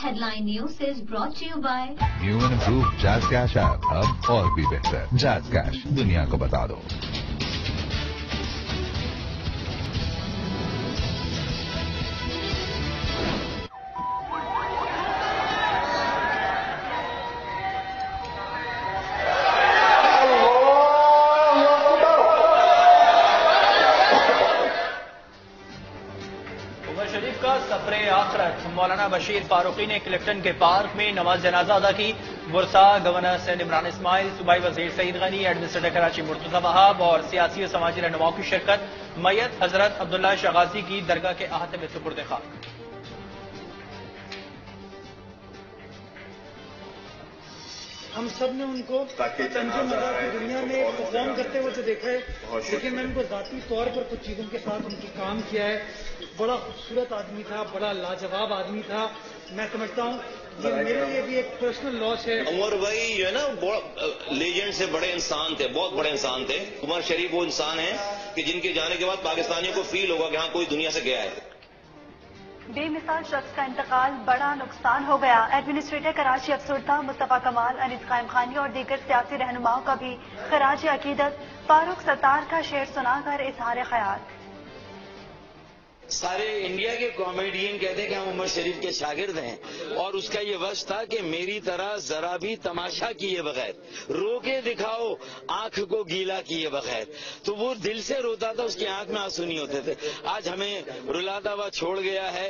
Headline News is brought to you by New and improved Jazz Cash app. अब और भी बेहतर Jazz Cash दुनिया को बता दो। शरीफ का सफरे आखरत मौलाना बशीर फारूकी ने क्लिफ्टन के पार्क में नमाज जनाजा अदा की। बुरसा गवर्नर सिंध इमरान इस्माइल, सूबाई वजीर सईद गनी, एडमिनिस्ट्रेटर कराची मुर्तजा वहाब और सियासी और समाजी रहनुमाओं की शिरकत। मैयत हजरत अब्दुल्ला शगाजी की दरगाह के अहाते में सुपुर्द खाक। हम सब ने उनको तंज मज़ा की दुनिया में परफॉर्म करते हुए तो देखा है, लेकिन मैंने उनको ज़ाती तौर पर कुछ चीज़ों के साथ उनकी काम किया है। बड़ा खूबसूरत आदमी था, बड़ा लाजवाब आदमी था। मैं समझता हूँ ये मेरे लिए भी एक पर्सनल लॉस है। उमर भाई जो है ना लेजेंड से बड़े इंसान थे, बहुत बड़े इंसान थे। उमर शरीफ वो इंसान है कि जिनके जाने के बाद पाकिस्तानियों को फील होगा कि हाँ कोई दुनिया से गया है। बेमिसाल शख्स का इंतकाल बड़ा नुकसान हो गया। एडमिनिस्ट्रेटर कराची अफसरदा मुस्तफा कमाल, अनीस कायम खानी और दीगर सियासी रहनुमाओं का भी खराज अकीदत। फारूक सत्तार का शेर सुनाकर इजहार ख्याल। सारे इंडिया के कॉमेडियन कहते हैं कि हम उमर शरीफ के शागिर्द हैं और उसका ये वश था कि मेरी तरह जरा भी तमाशा किए बगैर, रोके दिखाओ आंख को गीला किए बगैर, तो वो दिल से रोता था, उसकी आंख में आंसू नहीं होते थे। आज हमें रुलाता हुआ छोड़ गया है।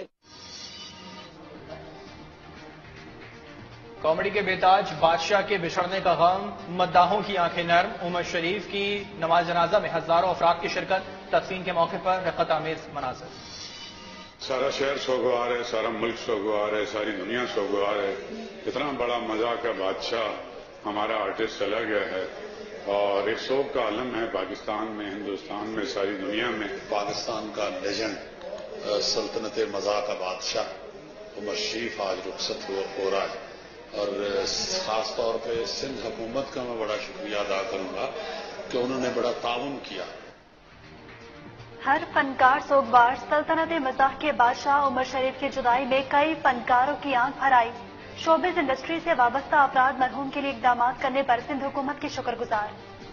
कॉमेडी के बेताज बादशाह के बिछड़ने का गम, मद्दाहों की आंखें नर्म। उमर शरीफ की नमाज जनाजा में हजारों अफराद की शिरकत। तदफीन के मौके पर रक़त आमेज मनाज़िर। सारा शहर सोगवार है, सारा मुल्क सोगवार है, सारी दुनिया सोगवार है। इतना बड़ा मजाक का बादशाह हमारा आर्टिस्ट चला गया है और एक शोक का आलम है पाकिस्तान में, हिंदुस्तान में, सारी दुनिया में। पाकिस्तान का लेजेंड, सल्तनत मजाक का बादशाह उमर शरीफ आज रुखसत हो रहा है और खास तौर पे सिंध हुकूमत का मैं बड़ा शुक्रिया अदा करूंगा कि उन्होंने बड़ा ताउन किया। हर फनकार सोगवार। सल्तनत मज़ाक के बादशाह उमर शरीफ की जुदाई में कई फनकारों की आंख भर आई। शोबिज़ इंडस्ट्री से वाबस्ता अफराद मरहूम के लिए इकदाम करने पर सिंध हुकूमत की शुक्रगुजार।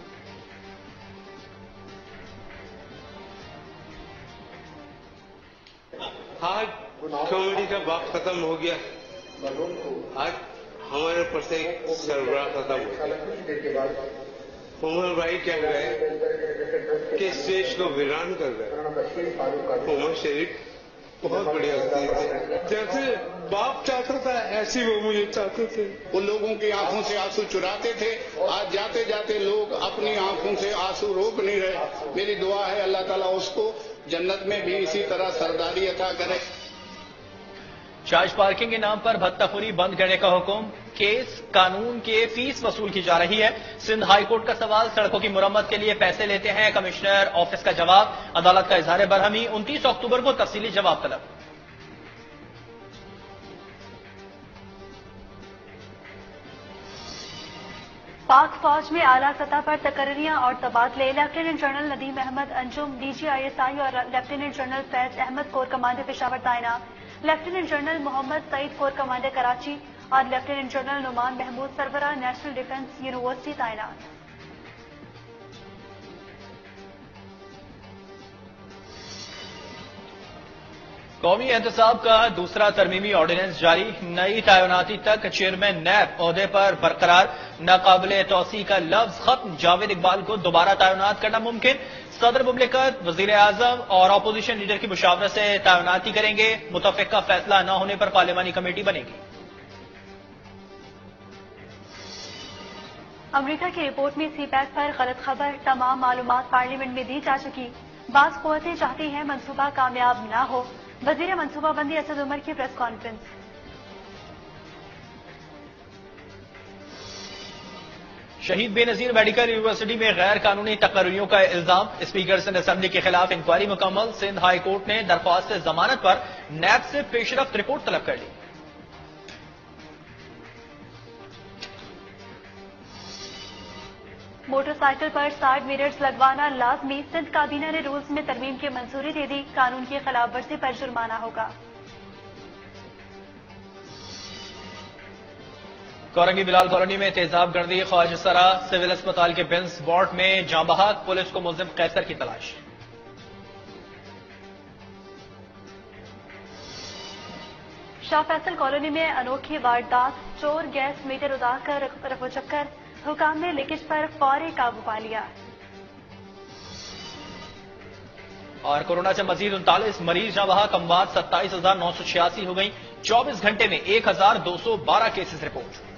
आज कॉमेडी का बाप खत्म हो गया। आज हमारे ऊपर से एक सरबराह खत्म हो गया। उमर भाई क्या गए कि स्टेज को वीरान कर गए। उमर शरीफ बहुत बढ़िया थे, जैसे बाप चाहता था ऐसे वो मुझे चाहते थे। वो लोगों की आंखों से आंसू चुराते थे। आज जाते जाते लोग अपनी आंखों से आंसू रोक नहीं रहे। मेरी दुआ है अल्लाह ताला उसको जन्नत में भी इसी तरह सरदारी अता करे। चार्ज पार्किंग के नाम पर भत्ताखोरी बंद करने का हुक्म। केस कानून के फीस वसूल की जा रही है। सिंध हाई कोर्ट का सवाल, सड़कों की मुरम्मत के लिए पैसे लेते हैं कमिश्नर ऑफिस का जवाब। अदालत का इजहार बरहमी। 29 अक्टूबर को तफसीली जवाब तलब। पाक फौज में आला सतह पर तकर्रियां और तबादले। Lieutenant general Nadeem Ahmed Anjum DGISI और lieutenant general Faiz Ahmed corps commander Peshawar तैनात। Lieutenant general Mohammad Saeed corps commander Karachi और लेफ्टिनेंट जनरल नुमान महमूद सरबरा नेशनल डिफेंस यूनिवर्सिटी तैनात। कौमी एहतसाब का दूसरा तरमीमी ऑर्डिनेंस जारी। नई तैनाती तक चेयरमैन नैब ओहदे पर बरकरार। नाकाबिले तौसी का लफ्ज खत्म। जावेद इकबाल को दोबारा तैनात करना मुमकिन। सदर मुमलिकत वजीर आजम और अपोजिशन लीडर की मुशावरत से तैनाती करेंगे। मुतफिका फैसला न होने पर पार्लिमानी कमेटी बनेगी। अमेरिका की रिपोर्ट में सीपैक पर गलत खबर। तमाम मालूमात पार्लियामेंट में दी जा चुकी। बाज़ क़ुव्वतें चाहती हैं मंसूबा कामयाब न हो। वजीर मनसूबाबंदी असद उमर की प्रेस कॉन्फ्रेंस। शहीद बेनजीर मेडिकल यूनिवर्सिटी में गैर कानूनी तकर्रियों का इल्जाम। स्पीकर सिंध असेंबली के खिलाफ इंक्वायरी मुकम्मल। सिंध हाई कोर्ट ने दरख्वास्त जमानत पर नैब से पेशरफ्त रिपोर्ट तलब कर ली। मोटरसाइकिल पर साइड मिरर्स लगवाना लाजमी। सिंध काबीना ने रूल्स में तरमीम की मंजूरी दे दी। कानून की खिलाफ वर्जी पर जुर्माना होगा। کورنگی بلال کالونی میں تیزاب گردی، خواجہ سرا سول اسپتال کے بنس وارڈ میں جاں بحق، پولیس کو ملزم قیصر کی تلاش۔ شاہ فیصل کالونی میں انوکھی واردات، چور گیس میٹر اڑا کر رفو چکر، حکام نے لیکیج پر فوری قابو پا لیا۔ اور کورونا سے مزید 39 مریض جاں بحق، اموات 27,986 ہو گئیں، 24 گھنٹے میں 1,212 کیسز رپورٹ۔